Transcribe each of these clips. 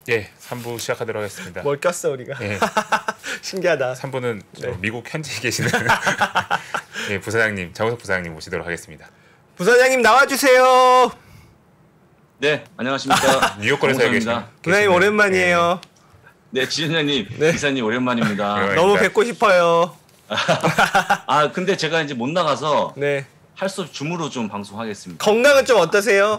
예, 3부 시작하도록 하겠습니다. 뭘 꼈어 우리가? 예. 신기하다. 3부는 네. 미국 현지에 계시는 예, 부사장님, 장우석 부사장님 모시도록 하겠습니다. 부사장님 나와주세요. 네, 안녕하십니까. 뉴욕권에서 계십니다. 부사장님 오랜만이에요. 네, 지선장님, 네. 기사님 오랜만입니다. 네. 너무 뵙고 싶어요. 아, 근데 제가 이제 못 나가서 네. 할 수 없이 줌으로 좀 방송하겠습니다. 건강은 좀 어떠세요?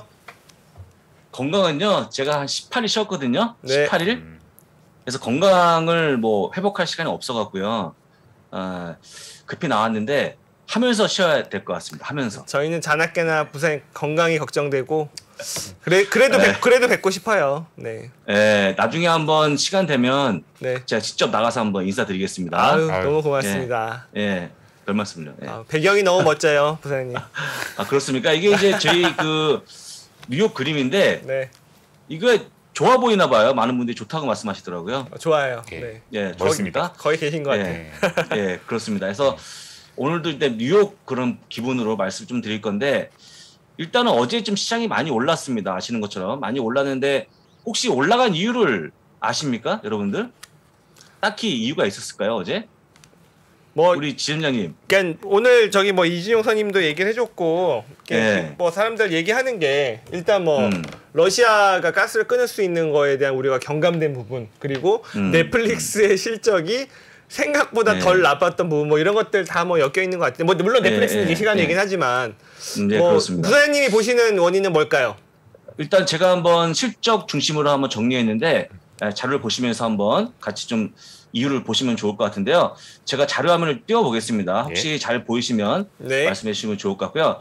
건강은요, 제가 한 18일 쉬었거든요. 네. 18일. 그래서 건강을 뭐 회복할 시간이 없어갖고요. 급히 나왔는데 하면서 쉬어야 될 것 같습니다. 하면서. 저희는 자나깨나 부사님 건강이 걱정되고 그래도 네. 그래도 뵙고 싶어요. 네. 예, 나중에 한번 시간 되면 네. 제가 직접 나가서 한번 인사드리겠습니다. 아유, 아유. 너무 고맙습니다. 예, 별 말씀을요. 예. 배경이 너무 멋져요, 부사님. 아, 그렇습니까? 이게 이제 저희 그 뉴욕 그림인데 네. 이거 좋아 보이나 봐요. 많은 분들이 좋다고 말씀하시더라고요. 좋아요. 예. 네. 예, 멋있습니다. 좋습니다. 거의 계신 것 같아요. 예, 예, 그렇습니다. 그래서 오늘도 일단 뉴욕 그런 기분으로 말씀 좀 드릴 건데 일단은 어제 좀 시장이 많이 올랐습니다. 아시는 것처럼 많이 올랐는데 혹시 올라간 이유를 아십니까, 여러분들? 딱히 이유가 있었을까요, 어제? 뭐 우리 지점장님. 그러니까 오늘 저기 뭐 이진용 선임도 얘기를 해줬고 예. 뭐 사람들 얘기하는 게 일단 뭐 음. 러시아가 가스를 끊을 수 있는 거에 대한 우리가 경감된 부분 그리고 넷플릭스의 실적이 생각보다 네. 덜 나빴던 부분 뭐 이런 것들 다 뭐 엮여 있는 것 같아요. 뭐 물론 넷플릭스는 네, 시간 네. 얘기는 하지만 네, 뭐 그렇습니다. 부사장님이 보시는 원인은 뭘까요? 일단 제가 한번 실적 중심으로 한번 정리했는데 자료를 보시면서 한번 같이 좀 이유를 보시면 좋을 것 같은데요. 제가 자료 화면을 띄워보겠습니다. 혹시 잘 보이시면 네. 말씀해 주시면 좋을 것 같고요.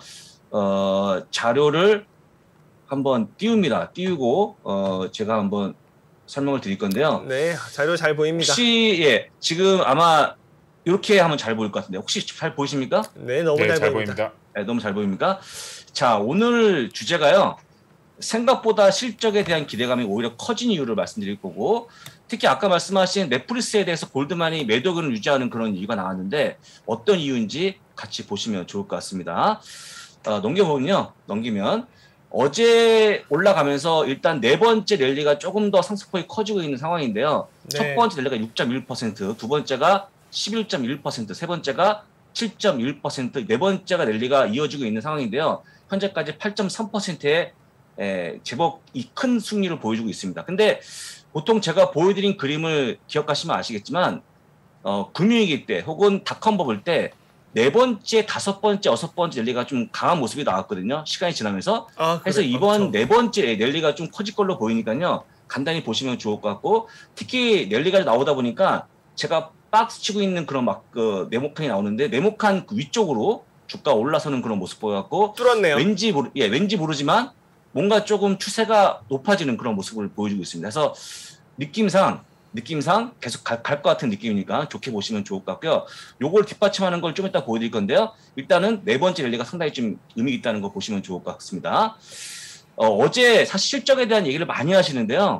자료를 한번 띄웁니다. 띄우고 제가 한번 설명을 드릴 건데요. 네, 자료 잘 보입니다. 혹시 예 지금 아마 이렇게 하면 잘 보일 것 같은데 혹시 잘 보이십니까? 네, 너무 네, 잘 보입니다. 네, 너무 잘 보입니까? 자, 오늘 주제가요. 생각보다 실적에 대한 기대감이 오히려 커진 이유를 말씀드릴 거고 특히 아까 말씀하신 넷플릭스에 대해서 골드만이 매도권을 유지하는 그런 이유가 나왔는데 어떤 이유인지 같이 보시면 좋을 것 같습니다. 넘기면 어제 올라가면서 일단 네 번째 랠리가 조금 더 상승폭이 커지고 있는 상황인데요. 네. 첫 번째 랠리가 6.1%, 두 번째가 11.1%, 세 번째가 7.1%, 네 번째가 랠리가 이어지고 있는 상황인데요. 현재까지 8.3%의 제법 이 큰 승리를 보여주고 있습니다. 근데 보통 제가 보여드린 그림을 기억하시면 아시겠지만 금융위기 때 혹은 닷컴 버블 때 네 번째, 다섯 번째, 여섯 번째 랠리가 좀 강한 모습이 나왔거든요. 시간이 지나면서. 그래서 이번 네 번째 랠리가 좀 커질 걸로 보이니까요. 간단히 보시면 좋을 것 같고 특히 랠리가 나오다 보니까 제가 박스 치고 있는 그런 막 그 네모칸이 나오는데 네모칸 그 위쪽으로 주가 올라서는 그런 모습 보여갖고 뚫었네요. 왠지 모르지만 뭔가 조금 추세가 높아지는 그런 모습을 보여주고 있습니다. 그래서 느낌상 계속 갈 것 같은 느낌이니까 좋게 보시면 좋을 것 같고요. 요걸 뒷받침하는 걸 좀 이따 보여드릴 건데요. 일단은 네 번째 랠리가 상당히 좀 의미가 있다는 거 보시면 좋을 것 같습니다. 어제 사실 실적에 대한 얘기를 많이 하시는데요.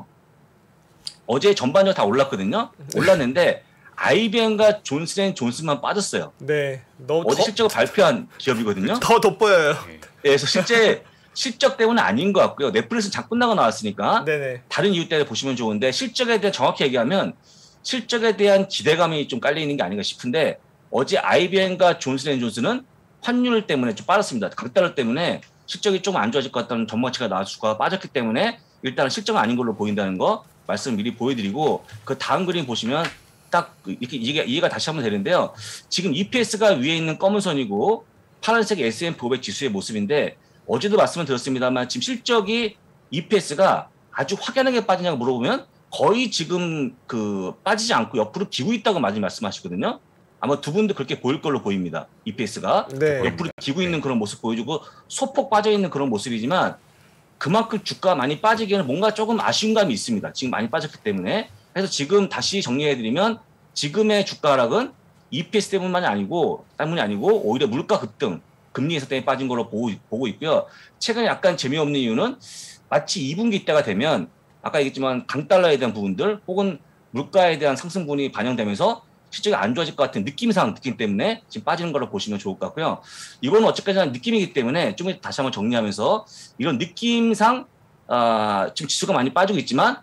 어제 전반적으로 다 올랐거든요. 올랐는데 IBM과 존슨앤존슨만 빠졌어요. 네. 어제 실적을 발표한 기업이거든요. 더 돋보여요. 네, 그래서 실제 실적 때문은 아닌 것 같고요. 넷플릭스는 장 끝나고 나왔으니까 네네. 다른 이유 때문에 보시면 좋은데 실적에 대해 정확히 얘기하면 실적에 대한 기대감이 좀 깔려 있는 게 아닌가 싶은데 어제 IBM과 존슨앤존슨은 환율 때문에 좀 빠졌습니다. 강달러 때문에 실적이 좀 안 좋아질 것 같다는 전망치가 나와서 주가가 빠졌기 때문에 일단은 실적은 아닌 걸로 보인다는 거 말씀 미리 보여드리고 그 다음 그림 보시면 딱 이렇게 이해가 다시 한번 되는데요. 지금 EPS가 위에 있는 검은 선이고 파란색 S&P 500 지수의 모습인데 어제도 말씀을 드렸습니다만 지금 실적이 EPS가 아주 확연하게 빠지냐고 물어보면 거의 지금 그 빠지지 않고 옆으로 기고 있다고 많이 말씀하시거든요. 아마 두 분도 그렇게 보일 걸로 보입니다. EPS가 네. 옆으로 기고 있는 그런 모습 보여주고 소폭 빠져 있는 그런 모습이지만 그만큼 주가가 많이 빠지기에는 뭔가 조금 아쉬운 감이 있습니다. 지금 많이 빠졌기 때문에. 그래서 지금 다시 정리해드리면 지금의 주가 하락은 EPS 때문이 아니고 오히려 물가 급등, 금리 인상 때문에 빠진 걸로 보고 있고요. 최근에 약간 재미없는 이유는 마치 2분기 때가 되면 아까 얘기했지만 강달러에 대한 부분들 혹은 물가에 대한 상승분이 반영되면서 실적이 안 좋아질 것 같은 느낌 때문에 지금 빠지는 걸로 보시면 좋을 것 같고요. 이거는 어쨌거나 느낌이기 때문에 좀 다시 한번 정리하면서 이런 느낌상 지금 지수가 많이 빠지고 있지만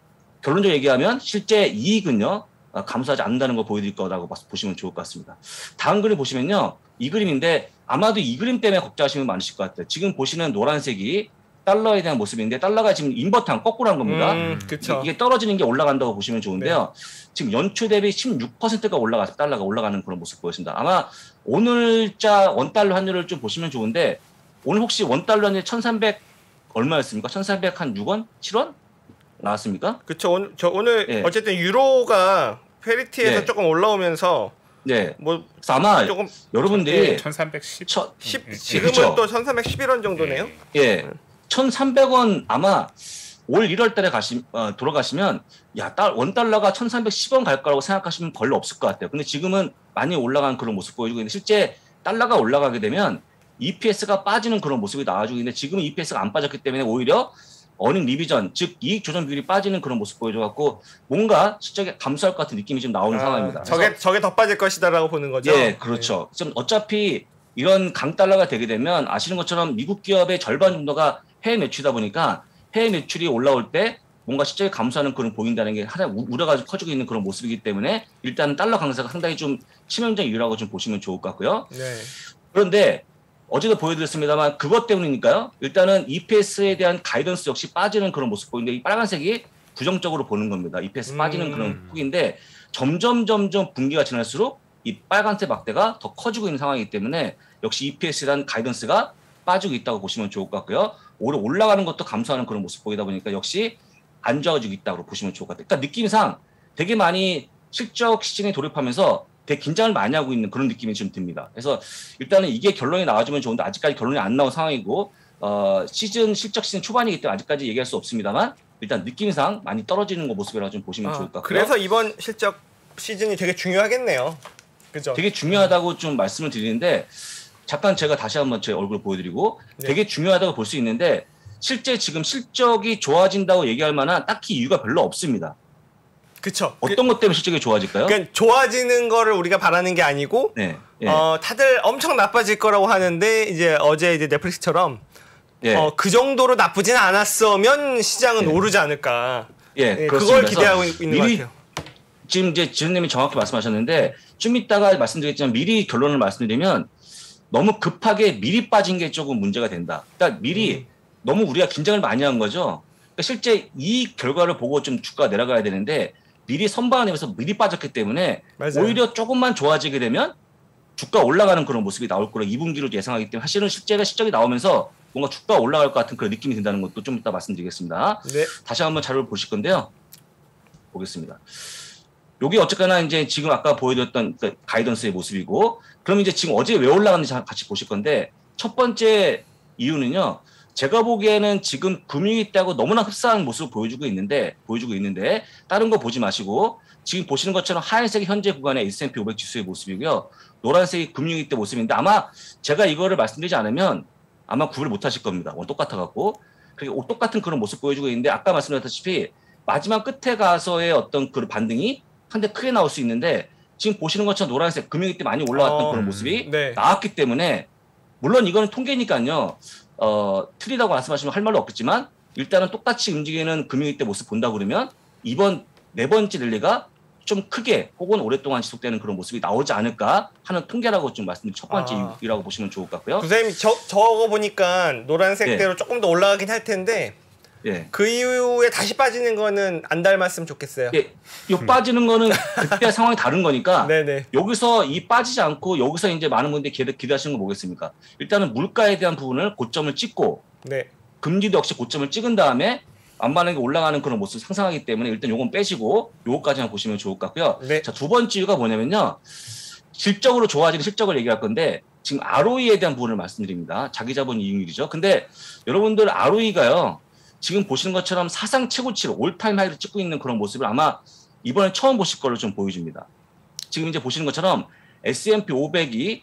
결론적으로 얘기하면 실제 이익은요 감소하지 않는다는 거 보여드릴 거라고 보시면 좋을 것 같습니다. 다음 그림 보시면요. 이 그림인데 아마도 이 그림 때문에 걱정하시는 분 많으실 것 같아요. 지금 보시는 노란색이 달러에 대한 모습인데 달러가 지금 인버트한 거꾸로 한 겁니다. 그쵸. 이게 떨어지는 게 올라간다고 보시면 좋은데요. 네. 지금 연초 대비 16%가 올라가서 달러가 올라가는 그런 모습 보였습니다. 아마 오늘자 원달러 환율을 좀 보시면 좋은데 오늘 혹시 원달러 환율 1,300 얼마였습니까? 1,300 한 6원? 7원? 나왔습니까? 그쵸. 오늘 네. 어쨌든 유로가 페리티에서 네. 조금 올라오면서 네. 뭐 아마 조금 여러분들이 1,310 지금은 그렇죠? 또 1,311원 정도네요. 예. 1,300원 아마 올 1월 달에 돌아가시면 야, 원달러가 1,310원 갈 거라고 생각하시면 별로 없을 것 같아요. 근데 지금은 많이 올라간 그런 모습 보여주고 있는데 실제 달러가 올라가게 되면 EPS가 빠지는 그런 모습이 나와주고 있는데 지금은 EPS가 안 빠졌기 때문에 오히려 어닝 리비전, 즉 이익 조정 비율이 빠지는 그런 모습 보여줘갖고 뭔가 실적이 감소할 것 같은 느낌이 좀 나오는 상황입니다. 저게 더 빠질 것이다라고 보는 거죠? 예, 그렇죠. 지금 어차피 이런 강달러가 되게 되면 아시는 것처럼 미국 기업의 절반 정도가 해외 매출이다 보니까 해외 매출이 올라올 때 뭔가 실적이 감소하는 그런 보인다는 게 하나 우려가 커지고 있는 그런 모습이기 때문에 일단 달러 강세가 상당히 좀 치명적인 이유라고 좀 보시면 좋을 것 같고요. 네. 그런데 어제도 보여드렸습니다만 그것 때문이니까요. 일단은 EPS에 대한 가이던스 역시 빠지는 그런 모습 보이는데 이 빨간색이 부정적으로 보는 겁니다. EPS 빠지는 그런 폭인데 점점 분기가 지날수록 이 빨간색 막대가 더 커지고 있는 상황이기 때문에 역시 EPS에 대한 가이던스가 빠지고 있다고 보시면 좋을 것 같고요. 오히려 올라가는 것도 감소하는 그런 모습 보이다 보니까 역시 안 좋아지고 있다고 보시면 좋을 것 같아요. 그러니까 느낌상 되게 많이 실적 시즌에 돌입하면서 되게 긴장을 많이 하고 있는 그런 느낌이 좀 듭니다. 그래서 일단은 이게 결론이 나와주면 좋은데 아직까지 결론이 안 나온 상황이고 실적 시즌 초반이기 때문에 아직까지 얘기할 수 없습니다만 일단 느낌상 많이 떨어지는 거 모습이라고 좀 보시면 좋을 것 같고요. 그래서 이번 실적 시즌이 되게 중요하겠네요. 그죠? 되게 중요하다고 좀 말씀을 드리는데 잠깐 제가 다시 한번 제 얼굴 보여드리고 네. 되게 중요하다고 볼 수 있는데 실제 지금 실적이 좋아진다고 얘기할 만한 딱히 이유가 별로 없습니다. 그쵸. 어떤 것 때문에 실적이 좋아질까요? 그러니까 좋아지는 거를 우리가 바라는 게 아니고 네. 다들 엄청 나빠질 거라고 하는데 이제 어제 넷플릭스처럼 그 정도로 나쁘진 않았으면 시장은 오르지 않을까. 그걸 기대하고 있는 것 같아요. 지금 이제 지은님이 정확히 말씀하셨는데 좀 이따가 말씀드리겠지만 미리 결론을 말씀드리면 너무 급하게 미리 빠진 게 조금 문제가 된다. 그러니까 미리 너무 우리가 긴장을 많이 한 거죠. 그러니까 실제 이 결과를 보고 좀 주가가 내려가야 되는데 미리 선반하면서 미리 빠졌기 때문에 맞아요. 오히려 조금만 좋아지게 되면 주가 올라가는 그런 모습이 나올 거라 2분기로 예상하기 때문에 사실은 실적이 나오면서 뭔가 주가가 올라갈 것 같은 그런 느낌이 든다는 것도 좀 이따 말씀드리겠습니다. 네. 다시 한번 자료를 보실 건데요. 보겠습니다. 여기 어쨌거나 이제 지금 아까 보여드렸던 그 가이던스의 모습이고 그럼 이제 지금 어제 왜 올라갔는지 같이 보실 건데 첫 번째 이유는요. 제가 보기에는 지금 금융이 때하고 너무나 흡사한 모습을 보여주고 있는데 다른 거 보지 마시고 지금 보시는 것처럼 하얀색이 현재 구간의 S&P 500 지수의 모습이고요. 노란색이 금융이 때 모습인데 아마 제가 이거를 말씀드리지 않으면 아마 구분을 못 하실 겁니다. 똑같아갖고 그리고 똑같은 그런 모습 보여주고 있는데 아까 말씀드렸다시피 마지막 끝에 가서의 어떤 그 반등이 한데 크게 나올 수 있는데 지금 보시는 것처럼 노란색 금융이 때 많이 올라왔던 그런 모습이 나왔기 때문에 물론 이거는 통계니까요. 틀리다고 말씀하시면 할 말도 없겠지만 일단은 똑같이 움직이는 금융위 때 모습 본다 그러면 이번 네 번째 랠리가 좀 크게 혹은 오랫동안 지속되는 그런 모습이 나오지 않을까 하는 통계라고 좀 말씀드린 첫 번째 이유라고 보시면 좋을 것 같고요. 선생님 저거 보니까 노란색대로 조금 더 올라가긴 할 텐데 그 이후에 다시 빠지는 거는 안 닮았으면 좋겠어요. 요 빠지는 거는 그때 상황이 다른 거니까 네네. 여기서 이 빠지지 않고 여기서 이제 많은 분들이 기대하시는 거 뭐겠습니까? 일단은 물가에 대한 부분을 고점을 찍고 금리도 역시 고점을 찍은 다음에 안반하게 올라가는 그런 모습을 상상하기 때문에 일단 요건 빼시고 요거까지만 보시면 좋을 것 같고요. 자, 두 번째 이유가 뭐냐면요. 질적으로 좋아지는 실적을 얘기할 건데 지금 ROE에 대한 부분을 말씀드립니다. 자기자본 이익률이죠. 근데 여러분들 ROE가요. 지금 보시는 것처럼 사상 최고치로 올타임 하이를 찍고 있는 그런 모습을 아마 이번에 처음 보실 거를 좀 보여줍니다. 지금 이제 보시는 것처럼 S&P 500이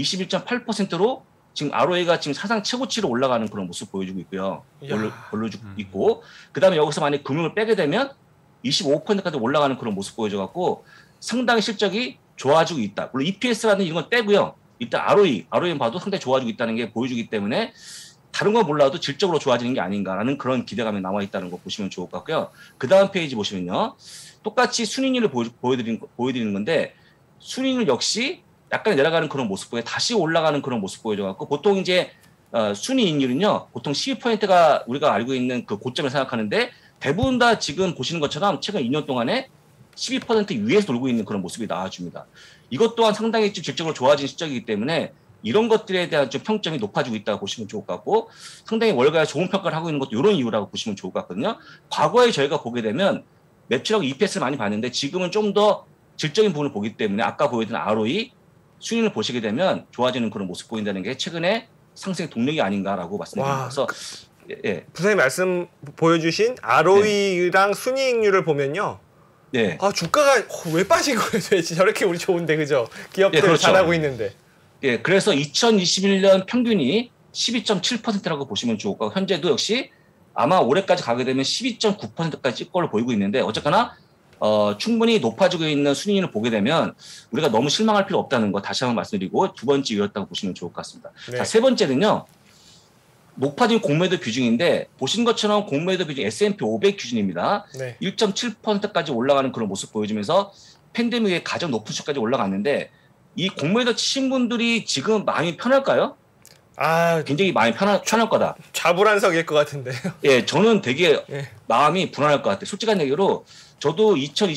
21.8%로 지금 ROE가 지금 사상 최고치로 올라가는 그런 모습 보여주고 있고요. 올려주고 있고 그 다음에 여기서 만약에 금융을 빼게 되면 25%까지 올라가는 그런 모습 보여줘갖고 상당히 실적이 좋아지고 있다. 물론 EPS라는 이런 건 빼고요. 일단 ROE만 봐도 상당히 좋아지고 있다는 게 보여주기 때문에 다른 건 몰라도 질적으로 좋아지는 게 아닌가라는 그런 기대감이 남아 있다는 거 보시면 좋을 것 같고요. 그 다음 페이지 보시면요. 똑같이 순이익률을 보여드리는 건데 순이익률 역시 약간 내려가는 그런 모습 보여 다시 올라가는 그런 모습 보여줘갖고 보통 이제 순이익률은요. 보통 12%가 우리가 알고 있는 그 고점을 생각하는데 대부분 다 지금 보시는 것처럼 최근 2년 동안에 12% 위에서 돌고 있는 그런 모습이 나와줍니다. 이것 또한 상당히 좀 질적으로 좋아진 실적이기 때문에 이런 것들에 대한 좀 평점이 높아지고 있다고 보시면 좋을 것 같고 상당히 월가에 좋은 평가를 하고 있는 것도 이런 이유라고 보시면 좋을 것 같거든요. 과거에 저희가 보게 되면 매출하고 EPS를 많이 봤는데 지금은 좀 더 질적인 부분을 보기 때문에 아까 보여드린 ROE 수익을 보시게 되면 좋아지는 그런 모습 보인다는 게 최근에 상승의 동력이 아닌가라고 말씀드립니다. 그래서 예. 부장님 말씀 보여주신 ROE랑 순이익률을 보면요. 네. 아 주가가 왜 빠진 거예요? 도대체 저렇게 우리 좋은데 그죠? 기업들 그렇죠. 잘하고 있는데. 예, 그래서 2021년 평균이 12.7%라고 보시면 좋을 거고 현재도 역시 아마 올해까지 가게 되면 12.9%까지 찍을 걸로 보이고 있는데 어쨌거나 충분히 높아지고 있는 순위를 보게 되면 우리가 너무 실망할 필요 없다는 거 다시 한번 말씀드리고 두 번째 이유였다고 보시면 좋을 것 같습니다. 네. 자, 세 번째는요. 높아진 공매도 비중인데 보신 것처럼 공매도 비중 S&P 500 기준입니다. 네. 1.7%까지 올라가는 그런 모습 보여주면서 팬데믹의 가장 높은 수까지 올라갔는데 이 공매도 치신 분들이 지금 마음이 편할까요? 굉장히 마음이 편할 거다. 좌불안석일 것 같은데요. 예, 저는 되게 마음이 불안할 것 같아요. 솔직한 얘기로 저도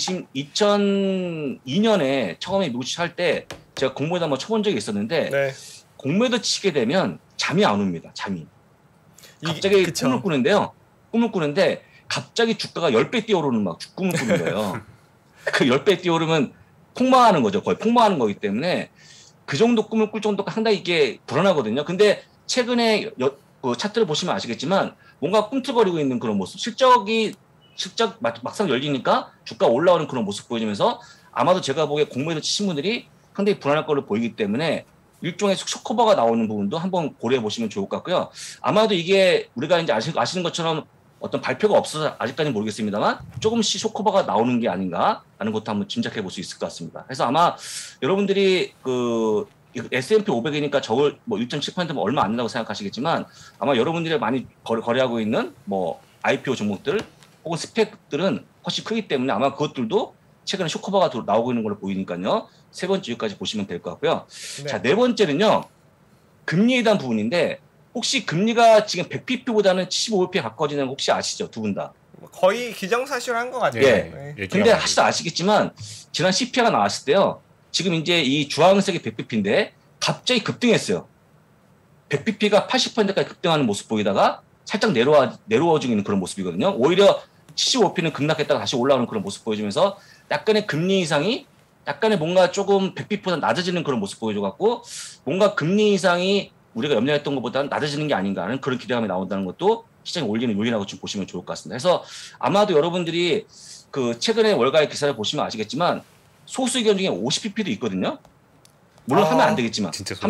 2002년에 처음에 미국 할 때 제가 공매도 한번 쳐본 적이 있었는데 공매도 치게 되면 잠이 안 옵니다. 잠이. 갑자기 꿈을 꾸는데요. 꿈을 꾸는데 갑자기 주가가 10배 뛰어오르는 막 꿈을 꾸는 거예요. 그 10배 뛰어오르면 폭망하는 거죠. 거의 폭망하는 거기 때문에 그 정도 꿈을 꿀 정도가 상당히 이게 불안하거든요. 근데 최근에 그 차트를 보시면 아시겠지만 뭔가 꿈틀거리고 있는 그런 모습. 실적 막상 열리니까 주가 올라오는 그런 모습 보여주면서 아마도 제가 보기에 공매도 치신 분들이 상당히 불안할 걸로 보이기 때문에 일종의 쇼커버가 나오는 부분도 한번 고려해 보시면 좋을 것 같고요. 아마도 이게 우리가 이제 아시는 것처럼 어떤 발표가 없어서 아직까지는 모르겠습니다만 조금씩 쇼커버가 나오는 게 아닌가라는 것도 한번 짐작해 볼 수 있을 것 같습니다. 그래서 아마 여러분들이 그 S&P 500이니까 저걸 뭐 1.7%면 얼마 안 된다고 생각하시겠지만 아마 여러분들이 많이 거래하고 있는 뭐 IPO 종목들 혹은 스펙들은 훨씬 크기 때문에 아마 그것들도 최근에 쇼커버가 나오고 있는 걸로 보이니까요. 세 번째 이유까지 보시면 될 것 같고요. 네. 자, 네 번째는요. 금리에 대한 부분인데 혹시 금리가 지금 100pp보다는 75bp에 가까워지는 거 혹시 아시죠? 두 분 다. 거의 기정사실한 것 같아요. 예. 근데 사실 아시겠지만 지난 CPI가 나왔을 때요. 지금 이제 이 주황색이 100bp인데 갑자기 급등했어요. 100bp가 80%까지 급등하는 모습 보이다가 살짝 내려와지고 있는 그런 모습이거든요. 오히려 75bp는 급락했다가 다시 올라오는 그런 모습 보여주면서 약간의 금리 인상이 약간의 뭔가 조금 100bp보다 낮아지는 그런 모습 보여줘갖고 뭔가 금리 인상이 우리가 염려했던 것보다 낮아지는 게 아닌가 하는 그런 기대감이 나온다는 것도 시장이 올리는 요인이라고 좀 보시면 좋을 것 같습니다. 그래서 아마도 여러분들이 그 최근에 월가의 기사를 보시면 아시겠지만 소수 의견 중에 50pp도 있거든요. 물론 하면 안 되겠지만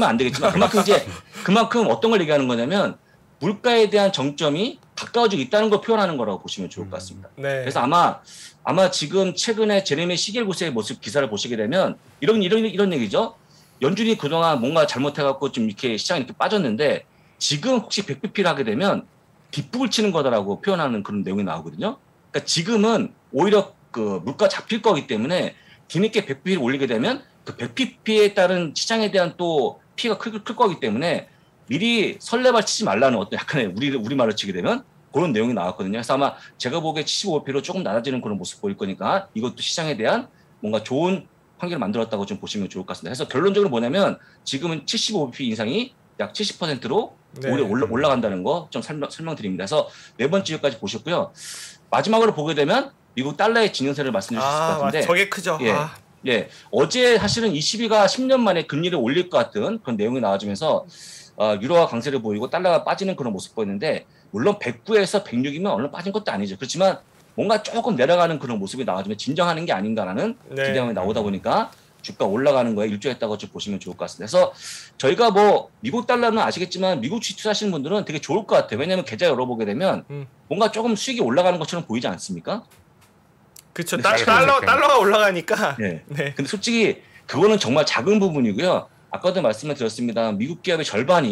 그만큼 어떤 걸 얘기하는 거냐면 물가에 대한 정점이 가까워지고 있다는 걸 표현하는 거라고 보시면 좋을 것 같습니다. 네. 그래서 아마 지금 최근에 제레미 시겔구스의 모습 기사를 보시게 되면 이런 얘기죠. 연준이 그동안 뭔가 잘못해갖고 좀 이렇게 시장이 이렇게 빠졌는데 지금 혹시 100bp를 하게 되면 뒷북을 치는 거다라고 표현하는 그런 내용이 나오거든요. 그러니까 지금은 오히려 그 물가 잡힐 거기 때문에 뒤늦게 100bp를 올리게 되면 그 100bp에 따른 시장에 대한 또 피해가 클 거기 때문에 미리 설레발 치지 말라는 어떤 약간의 우리말로 치게 되면 그런 내용이 나왔거든요. 그래서 아마 제가 보기에 75bp로 조금 낮아지는 그런 모습 보일 거니까 이것도 시장에 대한 뭔가 좋은 환경을 만들었다고 좀 보시면 좋을 것 같습니다. 그래서 결론적으로 뭐냐면 지금은 75bp 인상이 약 70%로 올라간다는 거 좀 설명드립니다. 그래서 네 번째 이유까지 보셨고요. 마지막으로 보게 되면 미국 달러의 진행세를 말씀해 주실 것 같은데 저게 크죠. 예, 어제 사실은 ECB가 10년 만에 금리를 올릴 것 같은 그런 내용이 나와주면서 유로화 강세를 보이고 달러가 빠지는 그런 모습 보였는데 물론 109에서 106이면 얼른 빠진 것도 아니죠. 그렇지만 뭔가 조금 내려가는 그런 모습이 나와주면 진정하는 게 아닌가라는 기대감이 나오다 보니까 주가 올라가는 거에 일조했다고 좀 보시면 좋을 것 같습니다. 그래서 저희가 뭐 미국 달러는 아시겠지만 미국 주식 투자하시는 분들은 되게 좋을 것 같아요. 왜냐하면 계좌 열어보게 되면 뭔가 조금 수익이 올라가는 것처럼 보이지 않습니까? 그렇죠. 달러가 올라가니까. 네. 근데 솔직히 그거는 정말 작은 부분이고요. 아까도 말씀을 드렸습니다. 미국 기업의 절반이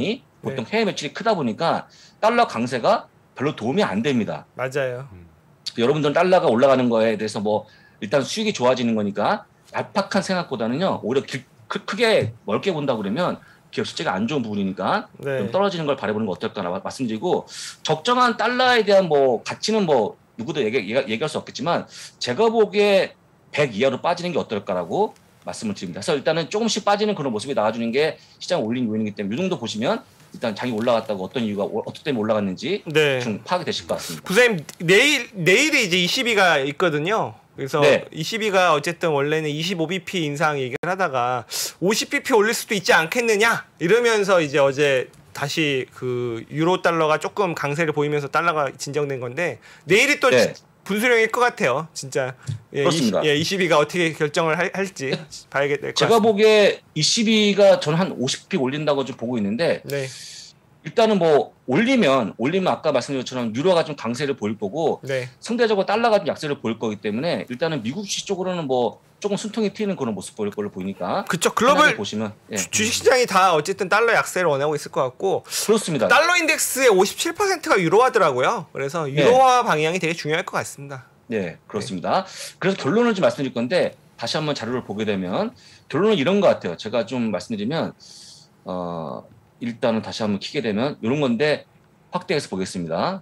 보통 해외 매출이 크다 보니까 달러 강세가 별로 도움이 안 됩니다. 맞아요. 여러분들은 달러가 올라가는 거에 대해서 뭐 일단 수익이 좋아지는 거니까 얄팍한 생각보다는요 오히려 크게 넓게 본다 그러면 기업 실제가 안 좋은 부분이니까 좀 떨어지는 걸 바라보는 거 어떨까 말씀드리고 적정한 달러에 대한 뭐 가치는 뭐 누구도 얘기할 수 없겠지만 제가 보기에 100 이하로 빠지는 게 어떨까라고 말씀을 드립니다. 그래서 일단은 조금씩 빠지는 그런 모습이 나와주는 게 시장 올린 요인이기 때문에 이 정도 보시면 일단 장이 올라갔다고 어떤 이유가 어떻게 때문에 올라갔는지 좀 파악이 되실 것 같습니다. 부사님 내일이 이제 22가 있거든요. 그래서 22가 어쨌든 원래는 25bp 인상 얘기를 하다가 50bp 올릴 수도 있지 않겠느냐 이러면서 이제 어제 다시 그 유로 달러가 조금 강세를 보이면서 달러가 진정된 건데 내일이 또 분수령일 것 같아요. 진짜. 그렇습니다. 22가 어떻게 결정을 할지 봐야겠 될 것 같습니다. 제가 보기에 22가 저는 한 50bp 올린다고 좀 보고 있는데 일단은 뭐 올리면 아까 말씀드린 것처럼 유로가 좀 강세를 보일 거고 상대적으로 달러가 좀 약세를 보일 거기 때문에 일단은 미국 주식 쪽으로는 뭐 조금 숨통이 튀는 그런 모습 보일 걸로 보이니까 그쵸. 글로벌 보시면 주식시장이 다 어쨌든 달러 약세를 원하고 있을 것 같고 그렇습니다. 달러 인덱스의 57%가 유로화더라고요. 그래서 유로화 방향이 되게 중요할 것 같습니다. 네, 그렇습니다. 그래서 결론을 좀 말씀드릴 건데 다시 한번 자료를 보게 되면 결론은 이런 것 같아요. 제가 좀 말씀드리면 일단은 다시 한번 키게 되면 이런 건데 확대해서 보겠습니다.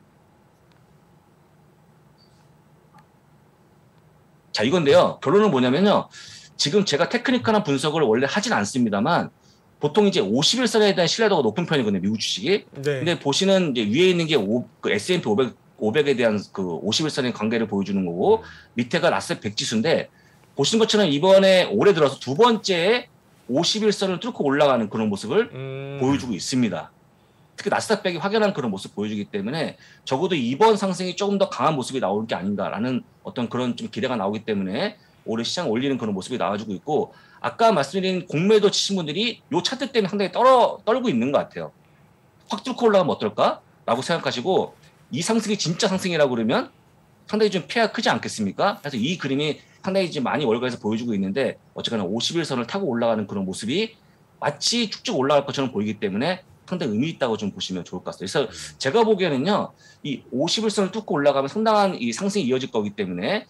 자, 이건데요. 결론은 뭐냐면요. 지금 제가 테크니컬한 분석을 원래 하진 않습니다만 보통 이제 51선에 대한 신뢰도가 높은 편이거든요. 미국 주식이. 근데 보시는 이제 위에 있는 게 그 S&P 500에 대한 그 51선의 관계를 보여주는 거고 밑에가 나스닥 100 지수인데 보시는 것처럼 이번에 올해 들어서 두 번째에 51선을 뚫고 올라가는 그런 모습을 보여주고 있습니다. 특히 나스닥 100이 확연한 그런 모습 보여주기 때문에 적어도 이번 상승이 조금 더 강한 모습이 나올 게 아닌가라는 어떤 그런 좀 기대가 나오기 때문에 올해 시장 올리는 그런 모습이 나와주고 있고 아까 말씀드린 공매도 치신 분들이 요 차트 때문에 상당히 떨고 있는 것 같아요. 확 뚫고 올라가면 어떨까라고 생각하시고 이 상승이 진짜 상승이라고 그러면 상당히 좀 피해가 크지 않겠습니까? 그래서 이 그림이 상당히 이제 많이 월가에서 보여주고 있는데 어쨌거나 51선을 타고 올라가는 그런 모습이 마치 쭉쭉 올라갈 것처럼 보이기 때문에 상당히 의미 있다고 좀 보시면 좋을 것 같습니다. 그래서 제가 보기에는요, 이 51선을 뚫고 올라가면 상당한 이 상승이 이어질 거기 때문에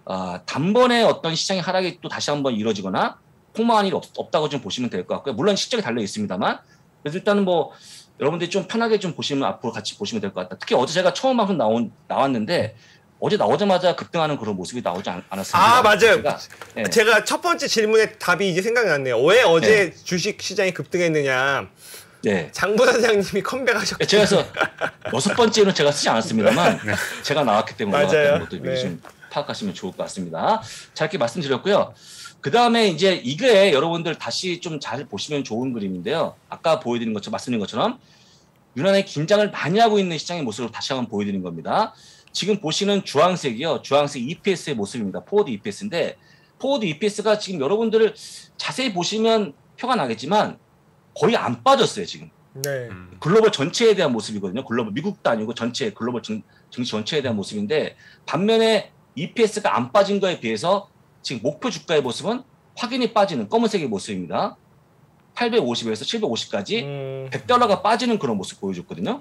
단번에 어떤 시장의 하락이 또 다시 한번 이루어지거나 폭망한 일이 없다고 좀 보시면 될 것 같고요. 물론 실적이 달려 있습니다만, 그래서 일단은 뭐 여러분들이 좀 편하게 좀 보시면 앞으로 같이 보시면 될 것 같다. 특히 어제 제가 처음 방송 나왔는데 어제 나오자마자 급등하는 그런 모습이 나오지 않았습니다. 맞아요. 제가 첫 번째 질문의 답이 이제 생각이 났네요. 왜 어제 주식 시장이 급등했느냐. 장 부사장님이 컴백하셨고 제가 그래서 6번째는 제가 쓰지 않았습니다만 제가 나왔기 때문에 올라갔다는 것도 미리 좀 파악하시면 좋을 것 같습니다. 자, 이렇게 말씀드렸고요. 그 다음에 이제 이게 여러분들 다시 좀 잘 보시면 좋은 그림인데요. 아까 보여드린 것처럼 말씀드린 것처럼 유난히 긴장을 많이 하고 있는 시장의 모습을 다시 한번 보여드리는 겁니다. 지금 보시는 주황색이요. 주황색 EPS의 모습입니다. 포워드 EPS인데 포워드 EPS가 지금 여러분들 자세히 보시면 표가 나겠지만 거의 안 빠졌어요, 지금. 글로벌 전체에 대한 모습이거든요. 글로벌 미국도 아니고 전체 글로벌 증시 전체에 대한 모습인데 반면에 EPS가 안 빠진 거에 비해서 지금 목표 주가의 모습은 확연히 빠지는 검은색의 모습입니다. 850에서 750까지 100달러가 빠지는 그런 모습 보여줬거든요.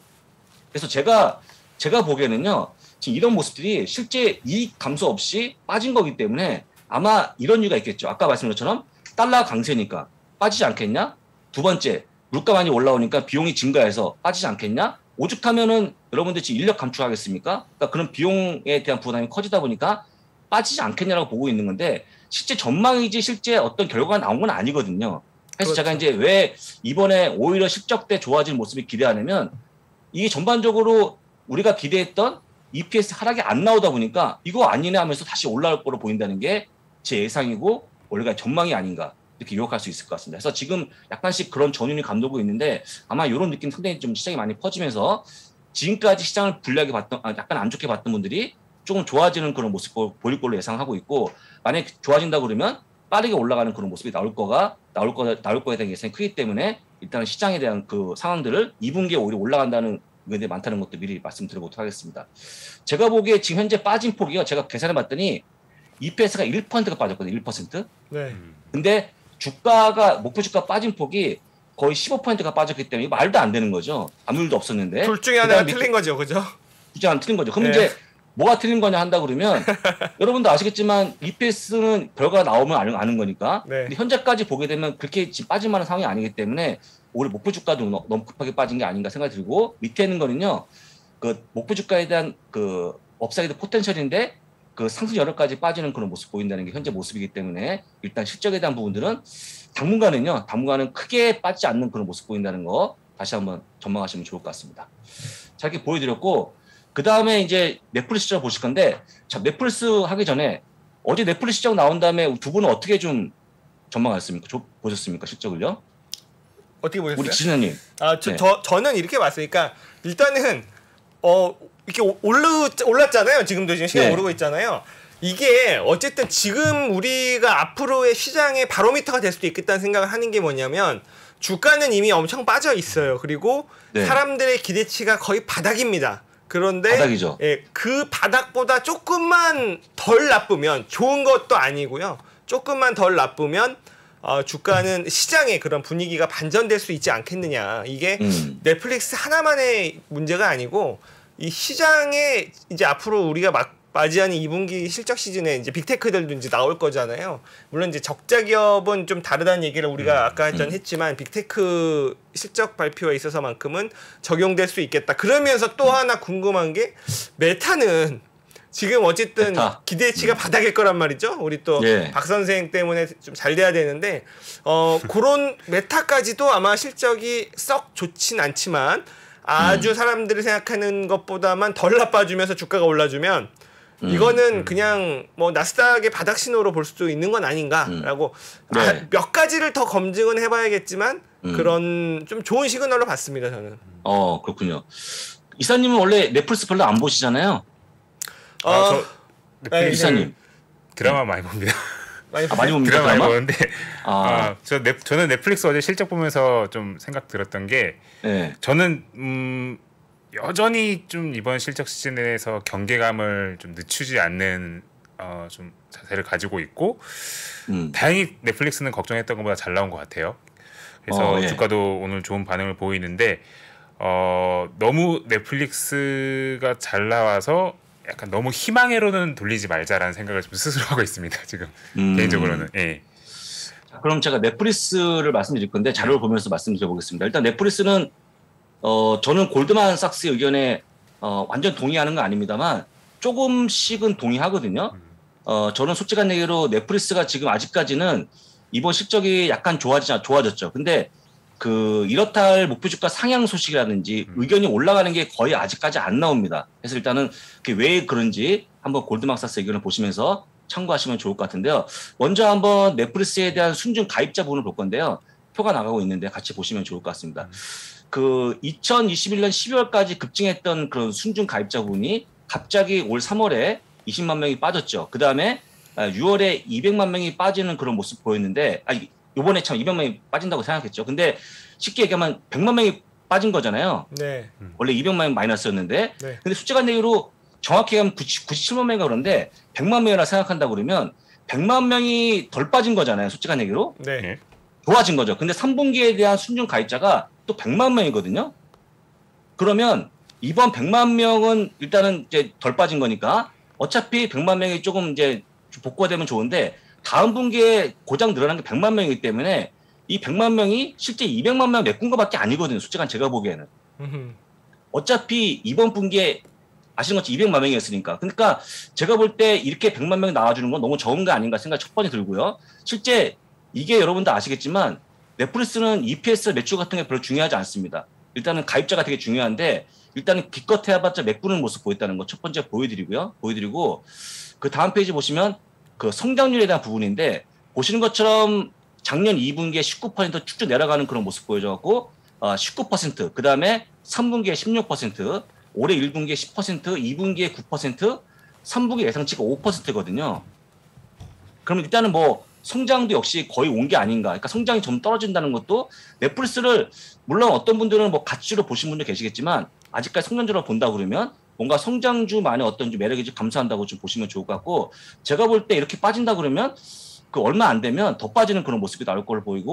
그래서 제가 보기에는요. 지금 이런 모습들이 실제 이익 감소 없이 빠진 거기 때문에 아마 이런 이유가 있겠죠. 아까 말씀드린 것처럼 달러 강세니까 빠지지 않겠냐? 두 번째, 물가 많이 올라오니까 비용이 증가해서 빠지지 않겠냐? 오죽하면은 여러분들 지금 인력 감축하겠습니까? 그러니까 그런 비용에 대한 부담이 커지다 보니까 빠지지 않겠냐라고 보고 있는 건데 실제 전망이지 실제 어떤 결과가 나온 건 아니거든요. 그래서 제가 이제 왜 이번에 오히려 실적 때 좋아질 모습이 기대하냐면 이게 전반적으로 우리가 기대했던 EPS 하락이 안 나오다 보니까 이거 아니네 하면서 다시 올라올 거로 보인다는 게 제 예상이고 원래가 전망이 아닌가 이렇게 유혹할 수 있을 것 같습니다. 그래서 지금 약간씩 그런 전율이 감돌고 있는데 아마 이런 느낌 상당히 좀 시장이 많이 퍼지면서 지금까지 시장을 불리하게 봤던 약간 안 좋게 봤던 분들이 조금 좋아지는 그런 모습 보일 걸로 예상하고 있고 만약에 좋아진다 그러면 빠르게 올라가는 그런 모습이 나올 거에 대한 예상이 크기 때문에 일단은 시장에 대한 그 상황들을 2분기에 오히려 올라간다는 의견이 많다는 것도 미리 말씀드려보도록 하겠습니다. 제가 보기에 지금 현재 빠진 폭이요. 제가 계산해 봤더니 EPS가 1%가 빠졌거든요. 1%. 근데 주가가 목표 주가 빠진 폭이 거의 15%가 빠졌기 때문에 말도 안 되는 거죠. 아무 일도 없었는데. 둘 중에 하나가 틀린 거죠, 그죠? 둘 중에 하나 틀린 거죠. 그럼 이제 뭐가 틀린 거냐 한다 그러면 여러분도 아시겠지만 EPS는 결과가 나오면 아는 거니까. 근데 현재까지 보게 되면 그렇게 지금 빠질 만한 상황이 아니기 때문에 올해 목표 주가도 너무 급하게 빠진 게 아닌가 생각이 들고 밑에 있는 거는요. 그 목표 주가에 대한 그 업사이드 포텐셜인데 그 상승 여력까지 빠지는 그런 모습 보인다는 게 현재 모습이기 때문에 일단 실적에 대한 부분들은 당분간은 크게 빠지지 않는 그런 모습 보인다는 거 다시 한번 전망하시면 좋을 것 같습니다. 자, 이렇게 보여드렸고 그 다음에 이제 넷플릭스 시장 보실 건데 자, 넷플릭스 하기 전에 어제 넷플릭스 시장 나온 다음에 두 분은 어떻게 좀 전망하셨습니까? 보셨습니까? 실적을요? 어떻게 보셨어요? 우리 지선님. 저는 이렇게 봤으니까 일단은 이렇게 올랐잖아요. 지금도 지금 시간 오르고 있잖아요. 이게 어쨌든 지금 우리가 앞으로의 시장의 바로미터가 될 수도 있겠다는 생각을 하는 게 뭐냐면 주가는 이미 엄청 빠져 있어요. 그리고 사람들의 기대치가 거의 바닥입니다. 그런데 바닥이죠. 그 바닥보다 조금만 덜 나쁘면 좋은 것도 아니고요. 조금만 덜 나쁘면 주가는 시장의 그런 분위기가 반전될 수 있지 않겠느냐. 이게 넷플릭스 하나만의 문제가 아니고 이 시장에 이제 앞으로 우리가 맞이하는 2분기 실적 시즌에 이제 빅테크들도 이제 나올 거잖아요. 물론 이제 적자 기업은 좀 다르다는 얘기를 우리가 아까 전 했지만 빅테크 실적 발표에 있어서만큼은 적용될 수 있겠다. 그러면서 또 하나 궁금한 게 메타는 지금 어쨌든 기대치가 바닥일 거란 말이죠. 우리 또 박 선생 때문에 좀 잘 돼야 되는데 그런 메타까지도 아마 실적이 썩 좋진 않지만 아주 사람들이 생각하는 것보다만 덜 나빠지면서 주가가 올라주면 이거는 그냥 뭐 나스닥의 바닥 신호로 볼 수도 있는 건 아닌가라고 몇 가지를 더 검증은 해봐야겠지만 그런 좀 좋은 시그널로 봤습니다. 저는. 그렇군요. 이사님은 원래 넷플릭스 별로 안 보시잖아요. 이사님 드라마 많이 봅니다. 많이 봅니다. 드라마 많이 보는데 저는 넷플릭스 어제 실적 보면서 좀 생각 들었던 게 저는 여전히 좀 이번 실적 시즌에서 경계감을 좀 늦추지 않는 좀 자세를 가지고 있고 다행히 넷플릭스는 걱정했던 것보다 잘 나온 것 같아요. 그래서 주가도 오늘 좋은 반응을 보이는데 너무 넷플릭스가 잘 나와서 약간 너무 희망회로는 돌리지 말자라는 생각을 좀 스스로 하고 있습니다. 지금 개인적으로는. 자, 그럼 제가 넷플릭스를 말씀드릴 건데 자료를 보면서 말씀드려보겠습니다. 일단 넷플릭스는 저는 골드만삭스 의견에 완전 동의하는 건 아닙니다만 조금씩은 동의하거든요. 저는 솔직한 얘기로 넷플릭스가 지금 아직까지는 이번 실적이 약간 좋아졌죠. 근데 그 이렇다 할 목표 주가 상향 소식이라든지 의견이 올라가는 게 거의 아직까지 안 나옵니다. 그래서 일단은 그게 왜 그런지 한번 골드만삭스 의견을 보시면서 참고하시면 좋을 것 같은데요. 먼저 한번 넷플릭스에 대한 순증 가입자 부분을 볼 건데요. 표가 나가고 있는데 같이 보시면 좋을 것 같습니다. 그 2021년 12월까지 급증했던 그런 순증 가입자 부분이 갑자기 올 3월에 20만 명이 빠졌죠. 그 다음에 6월에 200만 명이 빠지는 그런 모습 보였는데, 요번에 참 200만이 빠진다고 생각했죠. 근데 쉽게 얘기하면 100만 명이 빠진 거잖아요. 원래 200만 명 마이너스였는데, 근데 숫자가 내기로 정확히 하면 97만 명인가 그런데 100만 명이라 생각한다 그러면 100만 명이 덜 빠진 거잖아요. 숫자가 내기로. 좋아진 거죠. 근데 3분기에 대한 순증 가입자가 또 100만 명이거든요. 그러면 이번 100만 명은 일단은 이제 덜 빠진 거니까 어차피 100만 명이 조금 이제 복구가 되면 좋은데 다음 분기에 고작 늘어난 게 100만 명이기 때문에 이 100만 명이 실제 200만 명 메꾼 거밖에 아니거든요. 솔직한 제가 보기에는. 어차피 이번 분기에 아시는 것처럼 200만 명이었으니까. 그러니까 제가 볼 때 이렇게 100만 명 나와주는 건 너무 적은 거 아닌가 생각 첫 번째 들고요. 실제 이게 여러분도 아시겠지만 넷플릭스는 EPS 매출 같은 게 별로 중요하지 않습니다. 일단은 가입자가 되게 중요한데 일단은 기껏 해봤자 메꾸는 모습 보였다는 거 첫 번째 보여드리고 그 다음 페이지 보시면 그 성장률에 대한 부분인데 보시는 것처럼 작년 2분기에 19% 쭉쭉 내려가는 그런 모습 보여줘갖고 19%, 그 다음에 3분기에 16%, 올해 1분기에 10%, 2분기에 9%, 3분기 예상치가 5%거든요. 그러면 일단은 뭐 성장도 역시 거의 온 게 아닌가. 그러니까 성장이 좀 떨어진다는 것도 넷플릭스를 물론 어떤 분들은 뭐 가치로 보신 분도 계시겠지만 아직까지 성장주로 본다 그러면 뭔가 성장주만의 어떤 좀 매력이 좀 감소한다고 좀 보시면 좋을 것 같고 제가 볼 때 이렇게 빠진다 그러면 그 얼마 안 되면 더 빠지는 그런 모습이 나올 걸로 보이고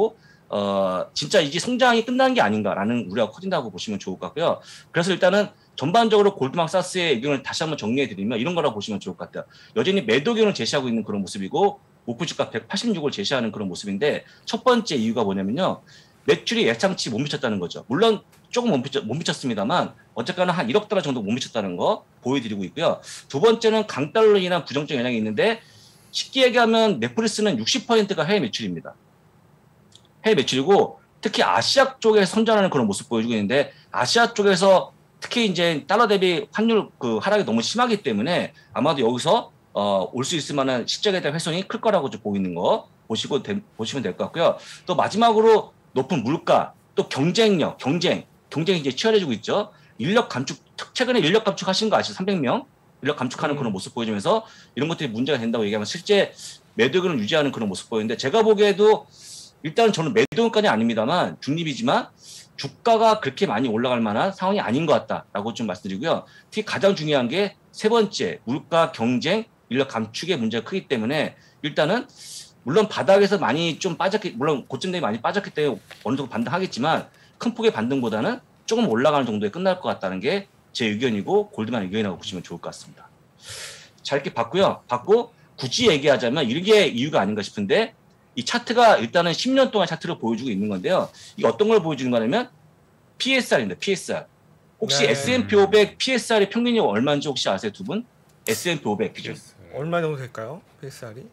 진짜 이제 성장이 끝난 게 아닌가라는 우려가 커진다고 보시면 좋을 것 같고요. 그래서 일단은 전반적으로 골드만삭스의 의견을 다시 한번 정리해드리면 이런 거라고 보시면 좋을 것 같아요. 여전히 매도 의견을 제시하고 있는 그런 모습이고 목표 주가 186을 제시하는 그런 모습인데 첫 번째 이유가 뭐냐면요. 매출이 예상치 못 미쳤다는 거죠. 물론 조금 못 미쳤습니다만 어쨌거나 한 1억 달러 정도 못 미쳤다는 거 보여드리고 있고요. 두 번째는 강달러로 인한 부정적 영향이 있는데 쉽게 얘기하면 넷플릭스는 60%가 해외 매출입니다. 해외 매출이고 특히 아시아 쪽에 선전하는 그런 모습 보여주고 있는데 아시아 쪽에서 특히 이제 달러 대비 환율 그 하락이 너무 심하기 때문에 아마도 여기서 올 수 있을 만한 실적에 대한 훼손이 클 거라고 좀 보이는 거 보시면 될 것 같고요. 또 마지막으로 높은 물가, 또 경쟁력, 경쟁이 이제 치열해지고 있죠. 인력 감축, 최근에 인력 감축하신 거 아시죠? 300명 인력 감축하는 그런 모습 보여주면서 이런 것들이 문제가 된다고 얘기하면 실제 매도금을 유지하는 그런 모습 보이는데 제가 보기에도 일단은 저는 매도금까지 아닙니다만 중립이지만 주가가 그렇게 많이 올라갈 만한 상황이 아닌 것 같다라고 좀 말씀드리고요. 특히 가장 중요한 게 세 번째 물가, 경쟁, 인력 감축의 문제가 크기 때문에 일단은 물론 바닥에서 많이 좀 빠졌기, 물론 고점 대비 많이 빠졌기 때문에 어느 정도 반등하겠지만 큰 폭의 반등보다는 조금 올라가는 정도에 끝날 것 같다는 게 제 의견이고 골드만 의견이라고 보시면 좋을 것 같습니다. 자, 이렇게 봤고요. 받고 굳이 얘기하자면 이게 이유가 아닌가 싶은데 이 차트가 일단은 10년 동안 차트를 보여주고 있는 건데요. 이게 어떤 걸 보여주는 거냐면 PSR입니다. PSR. 혹시 네. S&P 500 PSR의 평균이 얼마인지 혹시 아세요, 두 분? S&P 500 기준. 얼마 정도 될까요? PSR이?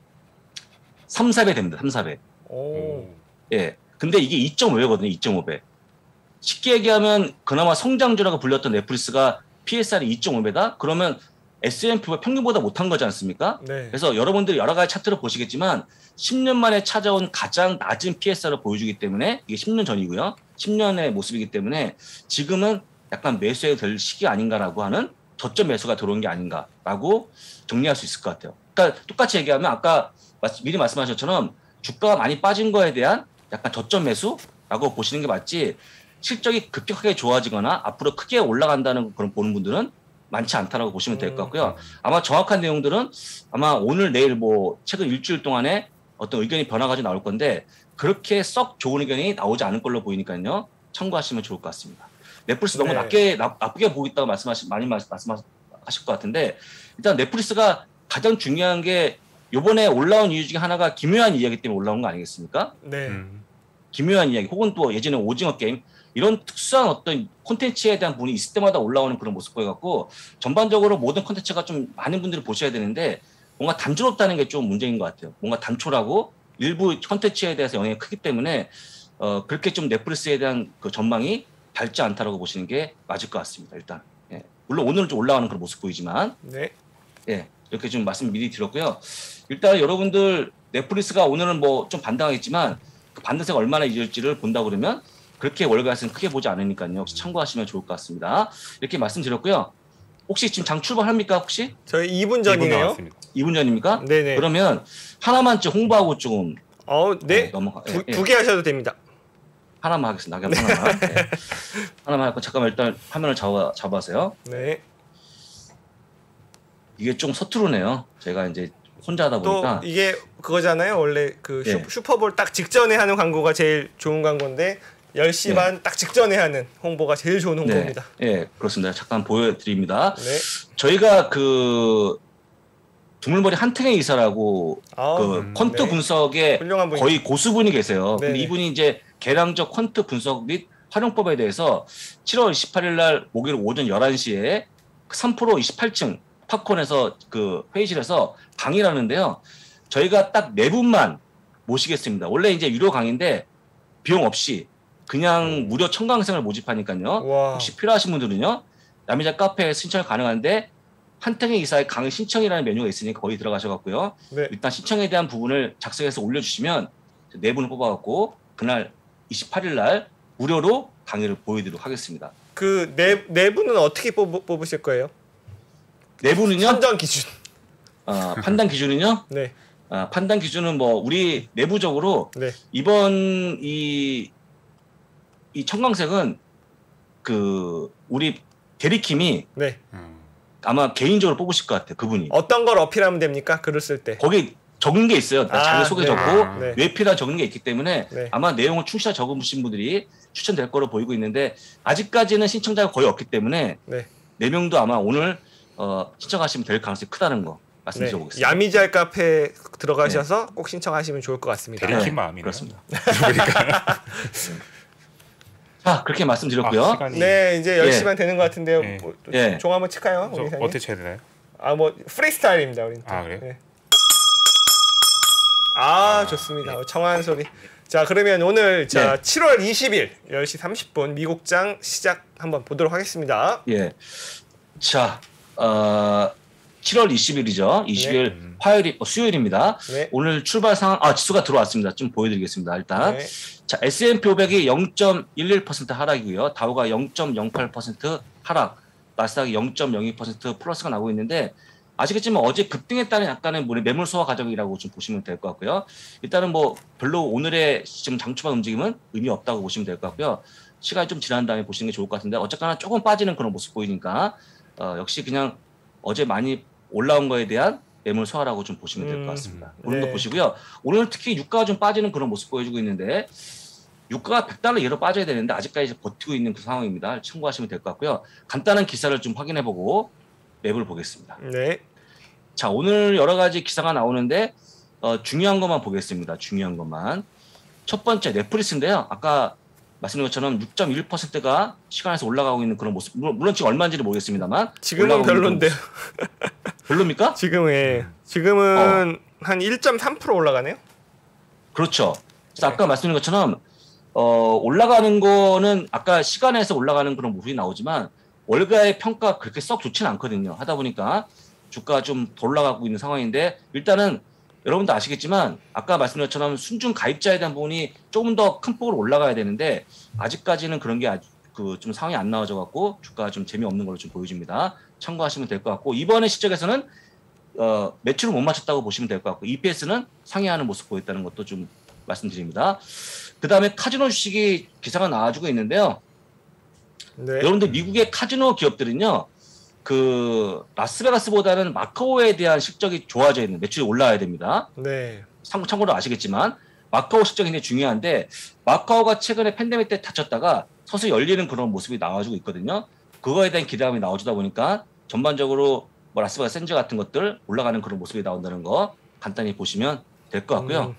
3, 4배 됩니다. 3, 4배. 오. 예. 근데 이게 2.5배거든요. 2.5배. 쉽게 얘기하면 그나마 성장주라고 불렸던 넷플릭스가 PSR이 2.5배다? 그러면 S&P가 평균보다 못한 거지 않습니까? 네. 그래서 여러분들이 여러 가지 차트를 보시겠지만 10년 만에 찾아온 가장 낮은 PSR을 보여주기 때문에 이게 10년 전이고요. 10년의 모습이기 때문에 지금은 약간 매수해도 될 시기 아닌가라고 하는 저점 매수가 들어온 게 아닌가라고 정리할 수 있을 것 같아요. 그러니까 똑같이 얘기하면 아까 미리 말씀하신 것처럼 주가가 많이 빠진 거에 대한 약간 저점 매수라고 보시는 게 맞지 실적이 급격하게 좋아지거나 앞으로 크게 올라간다는 그런 보는 분들은 많지 않다라고 보시면 될 것 같고요. 아마 정확한 내용들은 아마 오늘 내일 뭐 최근 일주일 동안에 어떤 의견이 변화가 좀 나올 건데 그렇게 썩 좋은 의견이 나오지 않을 걸로 보이니까요. 참고하시면 좋을 것 같습니다. 넷플릭스 너무 나쁘게 보고 있다고 많이 말씀하실 것 같은데 일단 넷플릭스가 가장 중요한 게 이번에 올라온 이유 중에 하나가 기묘한 이야기 때문에 올라온 거 아니겠습니까? 네. 기묘한 이야기 혹은 또 예전에 오징어 게임 이런 특수한 어떤 콘텐츠에 대한 부분이 있을 때마다 올라오는 그런 모습 보여갖고 전반적으로 모든 콘텐츠가 좀 많은 분들이 보셔야 되는데 뭔가 단조롭다는 게 좀 문제인 것 같아요. 뭔가 단촐하고 일부 콘텐츠에 대해서 영향이 크기 때문에 그렇게 좀 넷플릭스에 대한 그 전망이 밝지 않다라고 보시는 게 맞을 것 같습니다. 일단 예. 물론 오늘은 좀 올라가는 그런 모습 보이지만 네. 예. 이렇게 좀 말씀 미리 드렸고요. 일단 여러분들 넷플릭스가 오늘은 뭐 좀 반등하겠지만 그 반등세가 얼마나 이어질지를 본다 그러면 그렇게 월가에서는 크게 보지 않으니까요. 혹시 참고하시면 좋을 것 같습니다. 이렇게 말씀드렸고요. 혹시 지금 장 출발합니까? 혹시? 저희 2분 전이네요. 2분 전입니까? 네네. 그러면 하나만 좀 홍보하고 조금 네. 넘어가. 두 개 하셔도 됩니다. 하나만 하겠습니다. 하나만. 네. 하나만 하고 잠깐만 일단 화면을 잡아세요. 네. 이게 좀 서투르네요. 제가 이제 혼자 하다 보니까. 또 이게 그거잖아요. 원래 그 네. 슈퍼볼 딱 직전에 하는 광고가 제일 좋은 광고인데 10시 네. 반 딱 직전에 하는 홍보가 제일 좋은 홍보입니다. 네, 그렇습니다. 잠깐 보여드립니다. 네. 저희가 그 두물머리 한탱의 이사라고 그 퀀트 네. 분석에 훌륭한 분이 거의 고수분이 계세요. 네. 근데 이분이 이제 계량적 퀀트 분석 및 활용법에 대해서 7월 28일 날 목요일 오전 11시에 3프로 28층 팝콘에서 그 회의실에서 강의를 하는데요. 저희가 딱 4분만 모시겠습니다. 원래 이제 유료 강의인데 비용 없이 그냥 무료 청강생을 모집하니까요. 와. 혹시 필요하신 분들은요. 남이자 카페에 신청 가능한데 한탱의 이사의 강의 신청이라는 메뉴가 있으니까 거기 들어가셔갖고요. 네. 일단 신청에 대한 부분을 작성해서 올려주시면 4분을 뽑아갖고 그날 28일 날 무료로 강의를 보여드리도록 하겠습니다. 그 네 분은 어떻게 뽑으실 거예요? 4분은요? 선정 기준. 판단 기준은요? 네. 판단 기준은 뭐 우리 내부적으로 네. 이번 이 청강생은 그 우리 대리킴이 네. 아마 개인적으로 뽑으실 것 같아요. 그분이. 어떤 걸 어필하면 됩니까? 글을 쓸 때. 거기 적은 게 있어요. 자기 소개 네. 적고 네. 왜 필요한 적은 게 있기 때문에 네. 아마 내용을 충실하게 적으신 분들이 추천될 거로 보이고 있는데 아직까지는 신청자가 거의 없기 때문에 네. 4명도 아마 오늘 신청하시면 될 가능성이 크다는 거 말씀드려보겠습니다. 야미잘 카페 들어가셔서 꼭 신청하시면 좋을 것 같습니다. 대리킴 마음이네요. 그렇습니다. 자, 그렇게 말씀드렸고요. 시간이... 네, 이제 10시만 되는 것 같은데요. 네. 뭐, 종 한번 칠까요? 어떻게 쳐야 되나요? 뭐 프리스타일입니다, 우리는. 그래요? 네. 좋습니다. 청아한 소리. 자, 그러면 오늘 7월 20일 10시 30분 미국장 시작 한번 보도록 하겠습니다. 예. 자, 7월 20일이죠. 20일 화요일, 수요일입니다. 네. 오늘 출발 상황, 지수가 들어왔습니다. 좀 보여드리겠습니다. 일단. 네. 자, S&P 500이 0.11% 하락이고요. 다우가 0.08% 하락, 나스닥이 0.02% 플러스가 나오고 있는데 아시겠지만 어제 급등했다는 약간의 매물 소화 과정이라고 좀 보시면 될 것 같고요. 일단은 뭐 별로 오늘의 지금 장초반 움직임은 의미 없다고 보시면 될 것 같고요. 시간이 좀 지난 다음에 보시는 게 좋을 것 같은데 어쨌거나 조금 빠지는 그런 모습 보이니까 역시 그냥 어제 많이 올라온 거에 대한 매물 소화라고 좀 보시면 될 것 같습니다. 오늘도 보시고요. 오늘 특히 유가가 좀 빠지는 그런 모습 보여주고 있는데 유가가 100달러 이하로 빠져야 되는데 아직까지 버티고 있는 그 상황입니다. 참고하시면 될 것 같고요. 간단한 기사를 좀 확인해보고 맵을 보겠습니다. 네. 자, 오늘 여러 가지 기사가 나오는데 중요한 것만 보겠습니다. 중요한 것만. 첫 번째 넷플릭스인데요. 아까 말씀드린 것처럼 6.1%가 시간에서 올라가고 있는 그런 모습. 물론 지금 얼마인지는 모르겠습니다. 지금은 별론데요. 별로입니까? 지금은 한 1.3% 올라가네요. 그렇죠. 그래서 아까 말씀드린 것처럼 올라가는 거는 아까 시간에서 올라가는 그런 모습이 나오지만 월가의 평가가 그렇게 썩 좋지는 않거든요. 하다 보니까 주가가 좀 더 올라가고 있는 상황인데 일단은 여러분도 아시겠지만 아까 말씀드린 것처럼 순중 가입자에 대한 부분이 조금 더 큰 폭으로 올라가야 되는데 아직까지는 그런 게 좀 상황이 안 나와져 갖고 주가가 좀 재미없는 걸로 좀 보여집니다. 참고하시면 될 것 같고 이번에 시적에서는 매출을 못 맞췄다고 보시면 될 것 같고 EPS는 상회하는 모습 보였다는 것도 좀 말씀드립니다. 그 다음에 카지노 주식이 기사가 나와주고 있는데요. 네. 여러분들 미국의 카지노 기업들은요. 그 라스베가스보다는 마카오에 대한 실적이 좋아져 있는 매출이 올라와야 됩니다. 네. 참고로 아시겠지만 마카오 실적이 굉장히 중요한데 마카오가 최근에 팬데믹 때 다쳤다가 서서히 열리는 그런 모습이 나와주고 있거든요. 그거에 대한 기대감이 나와주다 보니까 전반적으로 뭐 라스베가스 샌즈 같은 것들 올라가는 그런 모습이 나온다는 거 간단히 보시면 될 것 같고요.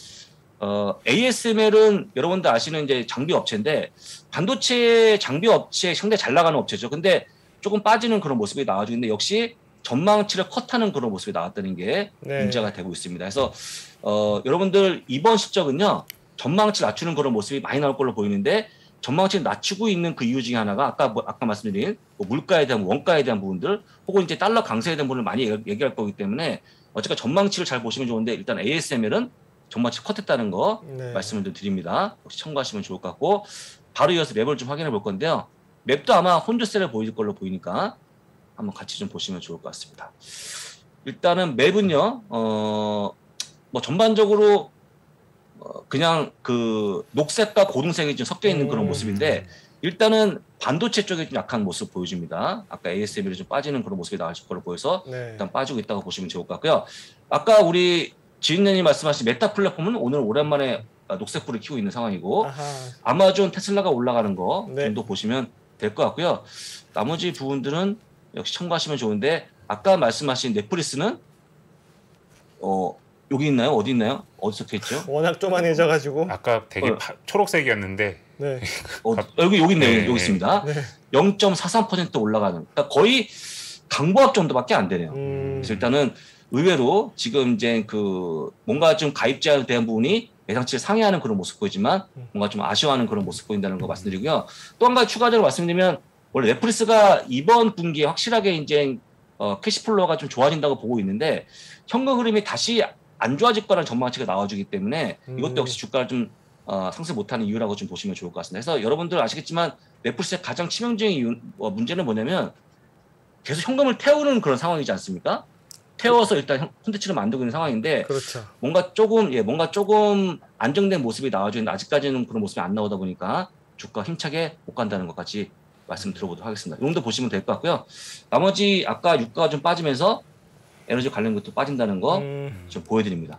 ASML은 여러분들 아시는 이제 장비 업체인데 반도체 장비 업체 상당히 잘 나가는 업체죠. 근데 조금 빠지는 그런 모습이 나와주고 있는데 역시 전망치를 컷하는 그런 모습이 나왔다는 게 문제가 되고 있습니다. 그래서 여러분들 이번 실적은요 전망치 낮추는 그런 모습이 많이 나올 걸로 보이는데 전망치를 낮추고 있는 그 이유 중에 하나가 아까 말씀드린 뭐 물가에 대한 원가에 대한 부분들 혹은 이제 달러 강세에 대한 부분을 많이 얘기할 거기 때문에 어쨌든 전망치를 잘 보시면 좋은데 일단 ASML은 전망치 컷했다는 거 말씀을 좀 드립니다. 혹시 참고하시면 좋을 것 같고 바로 이어서 맵을 좀 확인해 볼 건데요. 맵도 아마 혼조세를 보일 걸로 보이니까 한번 같이 좀 보시면 좋을 것 같습니다. 일단은 맵은요, 뭐 전반적으로 그냥 그 녹색과 고등색이 좀 섞여 있는 그런 모습인데 일단은 반도체 쪽에 좀 약한 모습 보여줍니다. 아까 ASML이 좀 빠지는 그런 모습이 나올 걸로 보여서 일단 빠지고 있다고 보시면 좋을 것 같고요. 아까 우리 지인님 말씀하신 메타 플랫폼은 오늘 오랜만에 녹색불을 켜고 있는 상황이고 아마존, 테슬라가 올라가는 거 정도 보시면 될 것 같고요. 나머지 부분들은 역시 참고하시면 좋은데 아까 말씀하신 넷플릭스는 여기 있나요? 어디 있나요? 어디 적혀있죠? 워낙 쪼만해져가지고 아까 되게 초록색이었는데 여기 있네요. 여기 있습니다. 0.43% 올라가는 그러니까 거의 강보합 정도밖에 안 되네요. 그래서 일단은 의외로 지금 이제 그 뭔가 좀 가입자에 대한 부분이 예상치를 상회하는 그런 모습 보이지만 뭔가 좀 아쉬워하는 그런 모습 보인다는 거 말씀드리고요. 또 한 가지 추가적으로 말씀드리면 원래 넷플릭스가 이번 분기에 확실하게 이제 캐시플로우가 좀 좋아진다고 보고 있는데 현금 흐름이 다시 안 좋아질 거라는 전망치가 나와주기 때문에 이것도 역시 주가를 좀 상승 못하는 이유라고 좀 보시면 좋을 것 같습니다. 그래서 여러분들 아시겠지만 넷플릭스의 가장 치명적인 문제는 뭐냐면 계속 현금을 태우는 그런 상황이지 않습니까? 태워서 일단 콘텐츠를 만들고 있는 상황인데 그렇죠. 뭔가 조금 안정된 모습이 나와주는데 아직까지는 그런 모습이 안 나오다 보니까 주가 힘차게 못 간다는 것까지 말씀 들어보도록 하겠습니다. 이 정도 보시면 될 것 같고요. 나머지 아까 유가가 좀 빠지면서 에너지 관련 것도 빠진다는 거 좀 보여드립니다.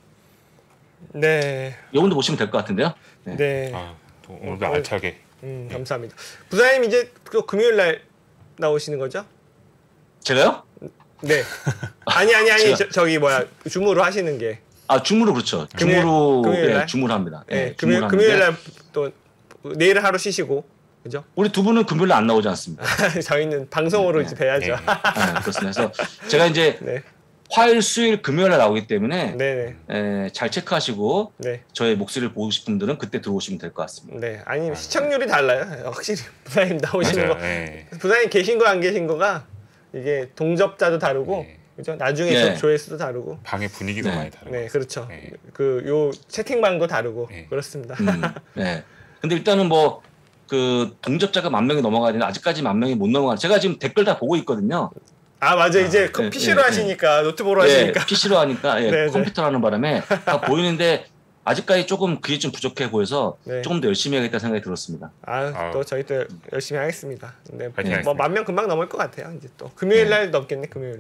네. 요건도 보시면 될 것 같은데요. 네. 네. 또 오늘도 알차게. 감사합니다. 부사님 이제 또 금요일 날 나오시는 거죠? 제가요? 네. 아니 저기 뭐야 줌으로 하시는 게. 줌으로 그렇죠. 줌으로 네, 줌으로 합니다. 네, 금요일 날 또 내일 하루 쉬시고 그죠? 우리 두 분은 금요일 날 안 나오지 않습니까? 저희는 방송으로 이제 뵈야죠. 네, 그렇습니다. 그래서 제가 이제 화요일, 수요일, 금요일 날 나오기 때문에 잘 체크하시고 저의 목소리를 보고 싶은 분들은 그때 들어오시면 될 것 같습니다. 네, 아니 시청률이 달라요. 확실히 부사님 나오시는 거, 부사님 계신 거 안 계신 거가 이게 동접자도 다르고, 그죠? 나중에 조회수도 다르고, 방의 분위기도 많이 다르고. 네, 그렇죠. 그 요 채팅방도 다르고 그렇습니다. 네. 근데 일단은 뭐 그 동접자가 10,000명이 넘어가야 되는데 아직까지 10,000명이 못 넘어가. 제가 지금 댓글 다 보고 있거든요. 맞아. 이제 PC로 하시니까 노트북으로 하시니까 PC로 하니까 컴퓨터로 하는 바람에 다 보이는데 아직까지 조금 그게 좀 부족해 보여서 조금 더 열심히 해야겠다 생각이 들었습니다. 또 저희 또 열심히 하겠습니다. 네, 뭐 10,000명 금방 넘을 것 같아요. 이제 또 금요일 날 넘겠네. 금요일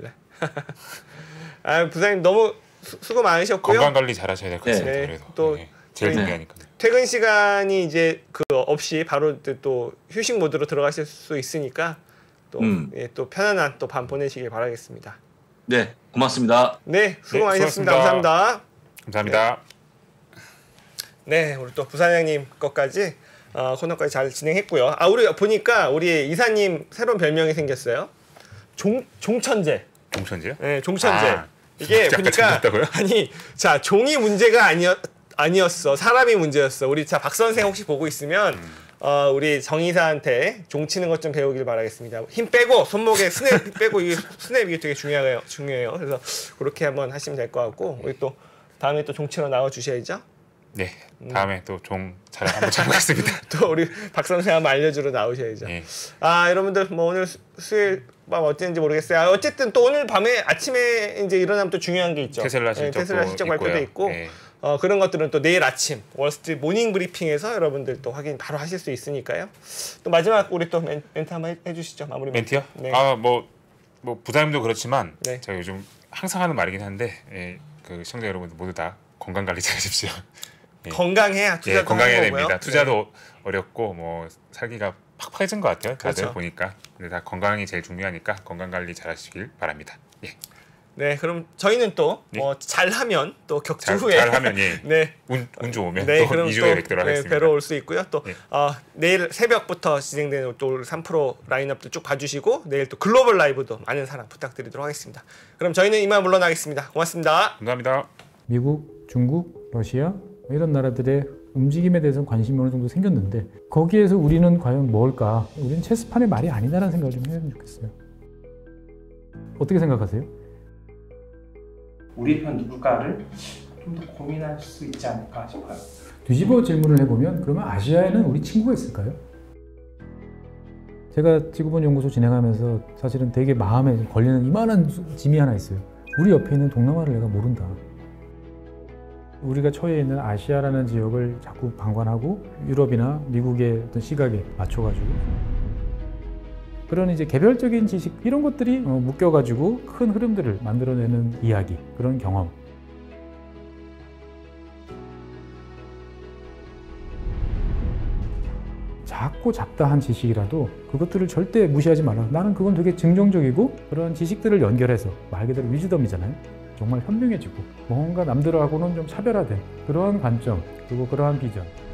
날. 부사님 너무 수고 많으셨고요. 건강 관리 잘 하셔야 될 것 같습니다. 그래서 또 제일 중요하니까. 퇴근 시간이 이제 그 없이 바로 또 휴식 모드로 들어가실 수 있으니까 또, 또 편안한 또 밤 보내시길 바라겠습니다. 네, 고맙습니다. 네, 수고 많으셨습니다. 감사합니다. 감사합니다. 네, 우리 또 부사장님 것까지 코너까지 잘 진행했고요. 우리 보니까 우리 이사님 새로운 별명이 생겼어요. 종천재. 종천재요? 네, 종천재. 이게 보니까 자 종이 문제가 아니었어. 사람이 문제였어. 우리 박 선생 혹시 보고 있으면 우리 정의사한테 종 치는 것 좀 배우길 바라겠습니다. 힘 빼고 손목에 스냅 빼고 이게 스냅 이게 되게 중요해요. 그래서 그렇게 한번 하시면 될 것 같고 우리 또 다음에 또 종 치러 나와 주셔야죠. 네, 다음에 또 종 잘 한번 쳐보겠습니다. 또 우리 박 선생 한번 알려주러 나오셔야죠. 여러분들 뭐 오늘 수요일 밤 어땠는지 모르겠어요. 어쨌든 또 오늘 밤에 아침에 이제 일어나면 또 중요한 게 있죠. 테슬라 실적 발표도 있고. 그런 것들은 또 내일 아침 월스트리트 모닝 브리핑에서 여러분들 또 확인 바로 하실 수 있으니까요. 또 마지막 우리 또 멘트 한번 해주시죠. 마무리 멘트요? 네. 뭐 부장님도 그렇지만 제가 요즘 항상 하는 말이긴 한데 그 시청자 여러분들 모두 다 건강 관리 잘하십시오. 건강해야 투자도 건강해야 됩니다. 투자도 어렵고 뭐 살기가 팍팍해진 것 같아요. 다들 보니까. 근데 다 건강이 제일 중요하니까 건강 관리 잘하시길 바랍니다. 네, 그럼 저희는 또 잘하면 또 격주 후에 잘하면 운 좋으면 또 2주에 뵙도록 하겠습니다. 뵈러 올 수 있고요. 또 내일 새벽부터 진행되는 또 3프로 라인업도 쭉 봐주시고 내일 또 글로벌 라이브도 많은 사랑 부탁드리도록 하겠습니다. 그럼 저희는 이만 물러나겠습니다. 고맙습니다. 감사합니다. 미국, 중국, 러시아 이런 나라들의 움직임에 대해서 관심이 어느 정도 생겼는데 거기에서 우리는 과연 뭘까? 우리는 체스판의 말이 아니다라는 생각을 좀 해야 좋겠어요. 어떻게 생각하세요? 우리 편 누굴까를 좀 더 고민할 수 있지 않을까 싶어요. 뒤집어 질문을 해보면 그러면 아시아에는 우리 친구가 있을까요? 제가 지구본 연구소 진행하면서 사실은 되게 마음에 걸리는 이만한 짐이 하나 있어요. 우리 옆에 있는 동남아를 내가 모른다. 우리가 처해 있는 아시아라는 지역을 자꾸 방관하고 유럽이나 미국의 어떤 시각에 맞춰가지고 그런 이제 개별적인 지식 이런 것들이 묶여가지고 큰 흐름들을 만들어내는 이야기, 그런 경험. 작고 잡다한 지식이라도 그것들을 절대 무시하지 말라. 나는 그건 되게 긍정적이고 그런 지식들을 연결해서 말 그대로 위즈덤이잖아요. 정말 현명해지고 뭔가 남들하고는 좀 차별화된 그러한 관점 그리고 그러한 비전